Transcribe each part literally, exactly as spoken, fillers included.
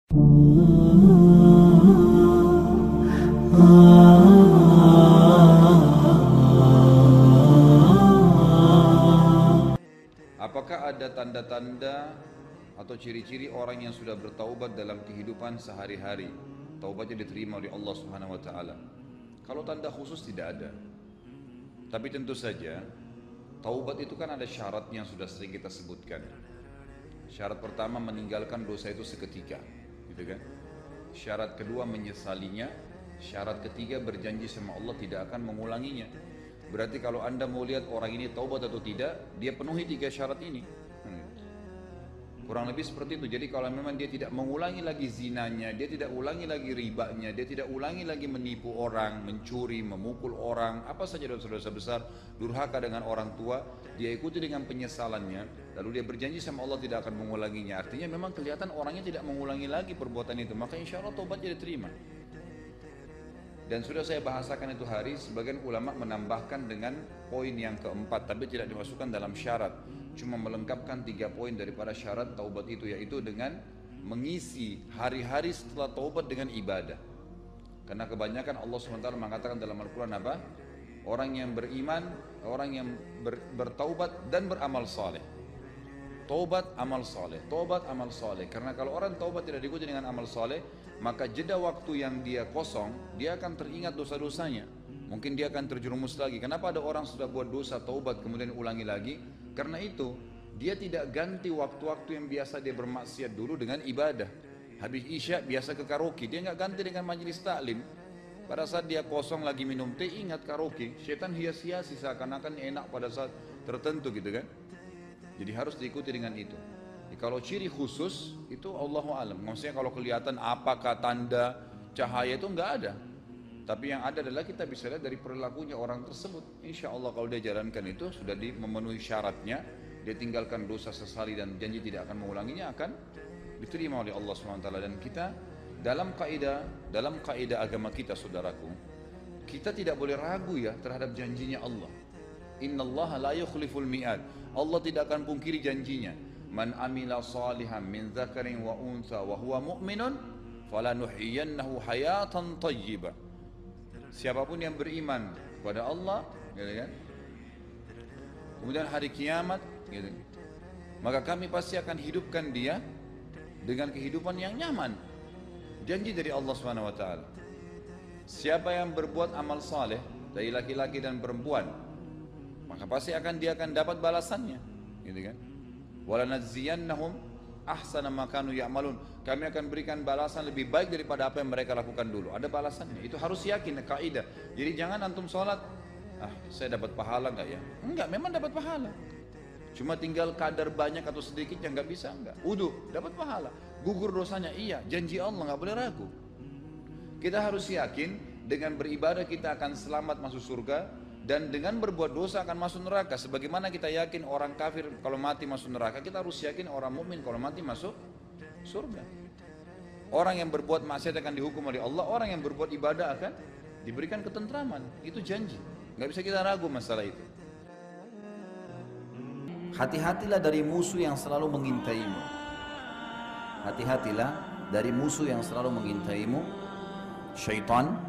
Apakah ada tanda-tanda atau ciri-ciri orang yang sudah bertaubat dalam kehidupan sehari-hari, taubatnya diterima oleh Allah Subhanahu wa taala? Kalau tanda khusus tidak ada. Tapi tentu saja taubat itu kan ada syaratnya yang sudah sering kita sebutkan. Syarat pertama meninggalkan dosa itu seketika, gitu kan? Syarat kedua menyesalinya, syarat ketiga berjanji sama Allah tidak akan mengulanginya. Berarti kalau Anda mau lihat orang ini taubat atau tidak, dia penuhi tiga syarat ini. Kurang lebih seperti itu. Jadi kalau memang dia tidak mengulangi lagi zinanya, dia tidak ulangi lagi ribanya, dia tidak ulangi lagi menipu orang, mencuri, memukul orang, apa saja dosa-dosa besar, durhaka dengan orang tua, dia ikuti dengan penyesalannya, lalu dia berjanji sama Allah tidak akan mengulanginya. Artinya memang kelihatan orangnya tidak mengulangi lagi perbuatan itu, maka insya Allah taubatnya diterima. Dan sudah saya bahasakan itu hari, sebagian ulama menambahkan dengan poin yang keempat, tapi tidak dimasukkan dalam syarat, cuma melengkapkan tiga poin daripada syarat taubat itu, yaitu dengan mengisi hari-hari setelah taubat dengan ibadah. Karena kebanyakan Allah subhanahu wa taala mengatakan dalam Al-Quran apa? Orang yang beriman, orang yang ber, bertaubat dan beramal saleh. Taubat, amal saleh, taubat, amal saleh. Karena kalau orang taubat tidak diikuti dengan amal saleh, maka jeda waktu yang dia kosong, dia akan teringat dosa-dosanya. Mungkin dia akan terjerumus lagi. Kenapa ada orang sudah buat dosa, taubat, kemudian ulangi lagi? Karena itu, dia tidak ganti waktu-waktu yang biasa dia bermaksiat dulu dengan ibadah. Habis isya biasa ke karaoke, dia nggak ganti dengan majelis taklim. Pada saat dia kosong lagi minum teh, ingat karaoke. Syaitan hias-hiasi seakan-akan enak pada saat tertentu gitu kan. Jadi harus diikuti dengan itu. Jadi, kalau ciri khusus itu Allahu a'lam. Maksudnya kalau kelihatan apakah tanda cahaya itu nggak ada. Tapi yang ada adalah kita bisa lihat dari perilakunya orang tersebut. Insya Allah kalau dia jalankan itu sudah di, memenuhi syaratnya, dia tinggalkan dosa, sesali dan janji tidak akan mengulanginya, akan diterima oleh Allah subhanahu wa taala. Dan kita dalam kaidah dalam kaidah agama kita, saudaraku, kita tidak boleh ragu ya terhadap janjinya Allah. Innallaha la yukhliful mi'ad. Allah tidak akan pungkiri janjinya. Man amila salihan min dzakarin wa untha wa huwa mu'minun falanuhyiyannahu hayatan thayyibah. Siapapun yang beriman kepada Allah, gitu kan? Kemudian hari kiamat, gitu, maka kami pasti akan hidupkan dia dengan kehidupan yang nyaman. Janji dari Allah subhanahu wa taala. Siapa yang berbuat amal saleh dari laki-laki dan perempuan, maka pasti akan dia akan dapat balasannya, gitu kan? Walanadziyannahum ahsana ma kanu ya'malun. Kami akan berikan balasan lebih baik daripada apa yang mereka lakukan dulu. Ada balasannya. Itu harus yakin, kaidah. Jadi jangan antum sholat, ah saya dapat pahala enggak ya? Enggak, memang dapat pahala. Cuma tinggal kadar banyak atau sedikit yang enggak bisa, enggak. Wudu, dapat pahala. Gugur dosanya, iya. Janji Allah, enggak boleh ragu. Kita harus yakin dengan beribadah kita akan selamat masuk surga, dan dengan berbuat dosa akan masuk neraka. Sebagaimana kita yakin orang kafir kalau mati masuk neraka, kita harus yakin orang mukmin kalau mati masuk surga. Orang yang berbuat maksiat akan dihukum oleh Allah, orang yang berbuat ibadah akan diberikan ketentraman. Itu janji, nggak bisa kita ragu masalah itu. Hati-hatilah dari musuh yang selalu mengintaimu. Hati-hatilah dari musuh yang selalu mengintaimu, syaitan.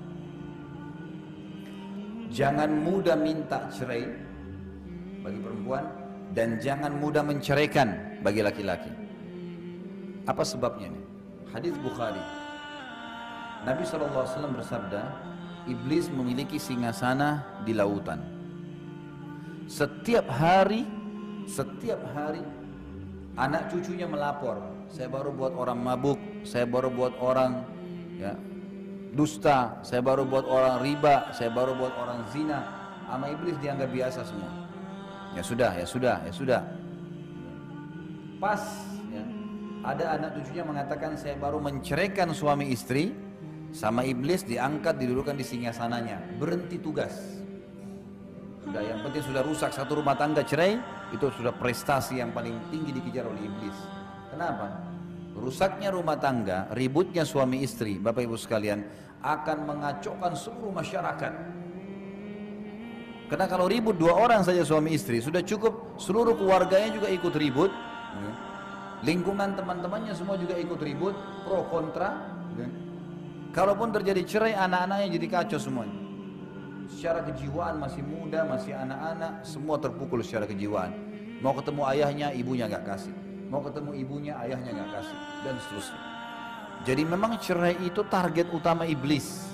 Jangan mudah minta cerai bagi perempuan, dan jangan mudah menceraikan bagi laki-laki. Apa sebabnya nih? Hadis Bukhari. Nabi shallallahu alaihi wasallam bersabda, Iblis memiliki singgasana di lautan. Setiap hari, setiap hari anak cucunya melapor, saya baru buat orang mabuk, saya baru buat orang ya dusta, saya baru buat orang riba, saya baru buat orang zina. Sama Iblis dianggap biasa semua. Ya sudah, ya sudah, ya sudah. Pas ya, ada anak cucunya mengatakan saya baru menceraikan suami istri, sama Iblis diangkat, didudukan di singgasananya, berhenti tugas. Sudah, yang penting sudah rusak satu rumah tangga, cerai, itu sudah prestasi yang paling tinggi dikejar oleh Iblis. Kenapa? Rusaknya rumah tangga, ributnya suami istri, Bapak Ibu sekalian, akan mengacaukan seluruh masyarakat. Karena kalau ribut dua orang saja suami istri, sudah cukup seluruh keluarganya juga ikut ribut. Lingkungan teman-temannya semua juga ikut ribut, pro kontra. Kalaupun terjadi cerai, anak-anaknya jadi kacau semuanya. Secara kejiwaan masih muda, masih anak-anak, semua terpukul secara kejiwaan. Mau ketemu ayahnya, ibunya nggak kasih. Mau ketemu ibunya, ayahnya nggak kasih, dan seterusnya. Jadi memang cerai itu target utama iblis.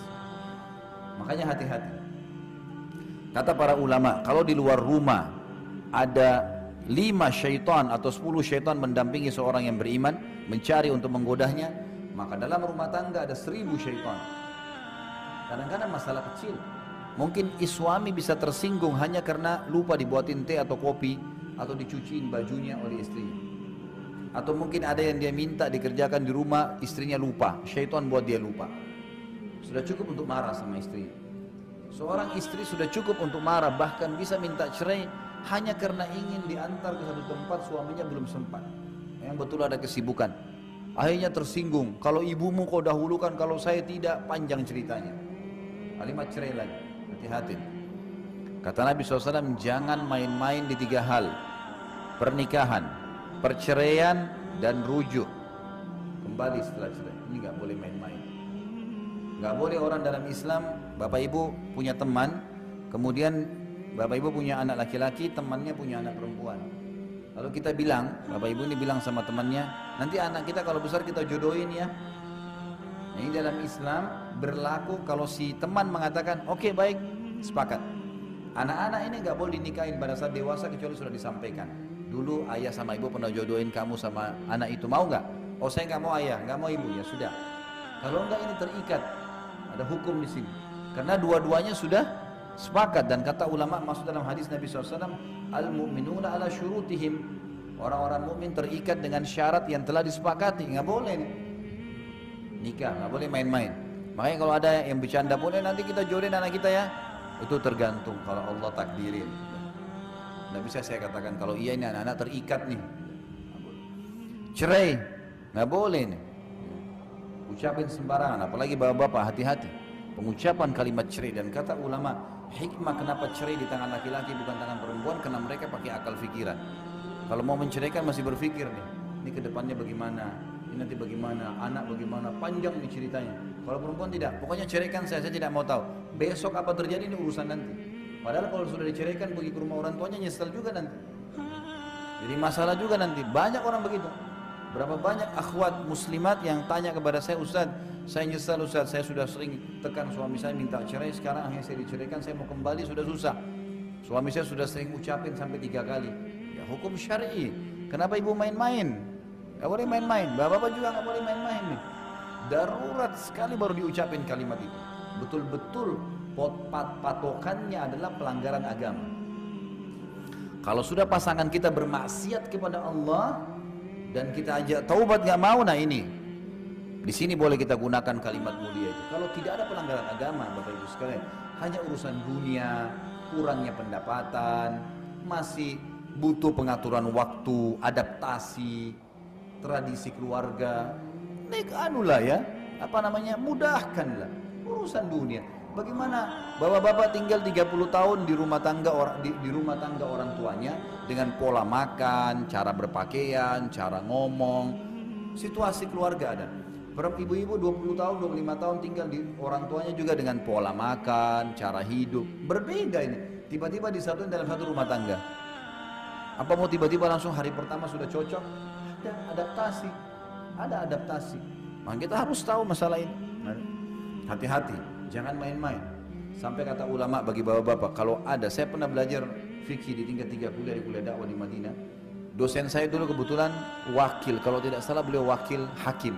Makanya hati-hati. Kata para ulama, kalau di luar rumah ada lima syaitan atau sepuluh syaitan mendampingi seorang yang beriman, mencari untuk menggodanya, maka dalam rumah tangga ada seribu syaitan. Kadang-kadang masalah kecil, mungkin suami bisa tersinggung hanya karena lupa dibuatin teh atau kopi, atau dicuciin bajunya oleh istrinya. Atau mungkin ada yang dia minta dikerjakan di rumah, istrinya lupa, syaitan buat dia lupa. Sudah cukup untuk marah sama istri. Seorang istri sudah cukup untuk marah, bahkan bisa minta cerai hanya karena ingin diantar ke satu tempat, suaminya belum sempat. Yang betul ada kesibukan. Akhirnya tersinggung, kalau ibumu kau dahulukan, kalau saya tidak, panjang ceritanya. Kalimat cerai lagi, hati-hati. Kata Nabi shallallahu alaihi wasallam, jangan main-main di tiga hal: pernikahan, perceraian, dan rujuk. Kembali setelah cerai, ini gak boleh main-main. Gak boleh orang dalam Islam, bapak ibu punya teman, kemudian bapak ibu punya anak laki-laki, temannya punya anak perempuan. Lalu kita bilang, bapak ibu ini bilang sama temannya, nanti anak kita kalau besar kita jodohin ya. Nah, ini dalam Islam berlaku kalau si teman mengatakan, oke okay, baik, sepakat. Anak-anak ini gak boleh dinikahin pada saat dewasa kecuali sudah disampaikan. Dulu ayah sama ibu pernah jodohin kamu sama anak itu, mau gak? Oh saya gak mau ayah, gak mau ibu, ya sudah. Kalau enggak ini terikat, ada hukum di sini. Karena dua-duanya sudah sepakat, dan kata ulama masuk dalam hadis Nabi shallallahu alaihi wasallam, al-mu'minuna ala syurutihim, orang-orang mukmin terikat dengan syarat yang telah disepakati. Nggak boleh nih nikah, nggak boleh main-main. Makanya kalau ada yang bercanda pun, eh, nanti kita jodohin anak kita ya, itu tergantung kalau Allah takdirin. Nggak bisa saya katakan kalau iya ini anak-anak terikat nih. Cerai nggak boleh nih, ucapin sembarangan, apalagi bapak-bapak, hati-hati pengucapan kalimat cerai. Dan kata ulama, hikmah kenapa cerai di tangan laki-laki bukan tangan perempuan, karena mereka pakai akal fikiran. Kalau mau menceraikan masih berpikir nih, ini kedepannya bagaimana, ini nanti bagaimana, anak bagaimana, panjang nih ceritanya. Kalau perempuan tidak, pokoknya ceraikan saya, saya tidak mau tahu. Besok apa terjadi ini urusan nanti. Padahal kalau sudah diceraikan pergi ke rumah orang tuanya nyesel juga nanti. Jadi masalah juga nanti. Banyak orang begitu. Berapa banyak akhwat muslimat yang tanya kepada saya, Ustaz, saya nyesal Ustaz, saya sudah sering tekan suami saya minta cerai, sekarang akhirnya saya diceraikan, saya mau kembali sudah susah. Suami saya sudah sering ucapin sampai tiga kali. Ya hukum syar'i. Kenapa ibu main-main? Gak boleh main-main. Bapak-bapak juga gak boleh main-main nih. Darurat sekali baru diucapin kalimat itu. Betul-betul patokannya adalah pelanggaran agama. Kalau sudah pasangan kita bermaksiat kepada Allah dan kita ajak taubat gak mau, nah ini di sini boleh kita gunakan kalimat mulia itu. Kalau tidak ada pelanggaran agama, Bapak Ibu sekalian, hanya urusan dunia, kurangnya pendapatan, masih butuh pengaturan waktu, adaptasi, tradisi keluarga, nek anulah ya, apa namanya, mudahkanlah urusan dunia. Bagaimana bapak-bapak tinggal tiga puluh tahun di rumah tangga orang di, di rumah tangga orang tuanya dengan pola makan, cara berpakaian, cara ngomong, situasi keluarga ada. Ibu-ibu dua puluh tahun, dua puluh lima tahun tinggal di orang tuanya juga dengan pola makan, cara hidup berbeda ini. Tiba-tiba disatuin dalam satu rumah tangga. Apa mau tiba-tiba langsung hari pertama sudah cocok? Ada adaptasi, ada adaptasi. Maka kita harus tahu masalah ini. Hati-hati, jangan main-main. Sampai kata ulama bagi bapak-bapak, kalau ada, saya pernah belajar fikih di tingkat tiga kuliah di kuliah dakwah di Madinah. Dosen saya dulu kebetulan wakil, kalau tidak salah beliau wakil hakim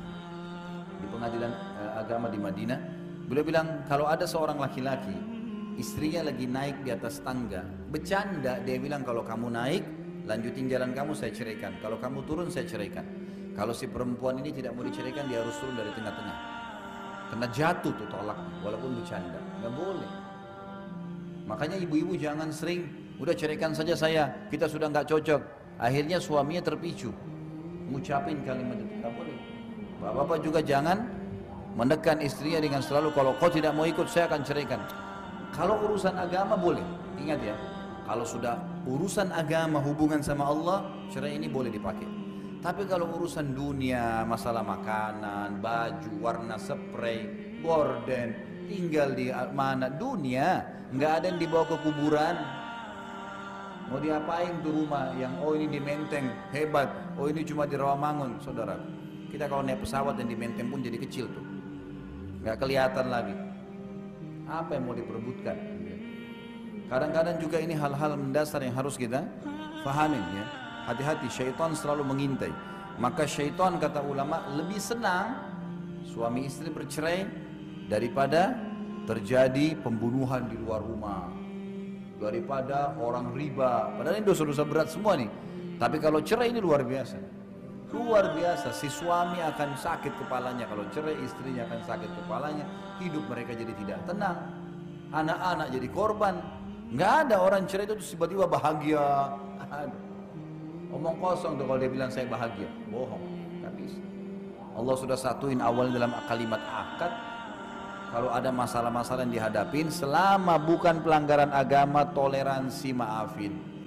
di pengadilan eh, agama di Madinah. Beliau bilang kalau ada seorang laki-laki istrinya lagi naik di atas tangga, bercanda, dia bilang kalau kamu naik lanjutin jalan kamu, saya ceraikan. Kalau kamu turun, saya ceraikan. Kalau si perempuan ini tidak mau diceraikan, dia harus turun dari tengah-tengah. Kena jatuh tuh tolak, walaupun bercanda, nggak boleh. Makanya ibu-ibu jangan sering, udah ceraikan saja saya, kita sudah nggak cocok. Akhirnya suaminya terpicu, ngucapin kalimat itu, nggak boleh. Bapak-bapak juga jangan menekan istrinya dengan selalu, kalau kau tidak mau ikut, saya akan ceraikan. Kalau urusan agama boleh, ingat ya, kalau sudah urusan agama hubungan sama Allah, cerai ini boleh dipakai. Tapi kalau urusan dunia, masalah makanan, baju, warna spray, gorden, tinggal di mana dunia, nggak ada yang dibawa ke kuburan. Mau diapain tuh rumah yang oh ini di Menteng hebat, oh ini cuma di Rawamangun, saudara. Kita kalau naik pesawat yang di Menteng pun jadi kecil tuh, nggak kelihatan lagi. Apa yang mau diperebutkan? Kadang-kadang juga ini hal-hal mendasar yang harus kita fahamin ya. Hati-hati, syaitan selalu mengintai. Maka syaitan kata ulama lebih senang suami istri bercerai daripada terjadi pembunuhan di luar rumah, daripada orang riba. Padahal ini dosa-dosa berat semua nih. Tapi kalau cerai ini luar biasa. Luar biasa, si suami akan sakit kepalanya. Kalau cerai, istrinya akan sakit kepalanya. Hidup mereka jadi tidak tenang. Anak-anak jadi korban. Nggak ada orang cerai itu tiba-tiba bahagia. Aduh. Omong kosong tuh kalau dia bilang saya bahagia, bohong, nggak bisa. Allah sudah satuin awalnya dalam kalimat akad. Kalau ada masalah-masalah yang dihadapin, selama bukan pelanggaran agama, toleransi, maafin.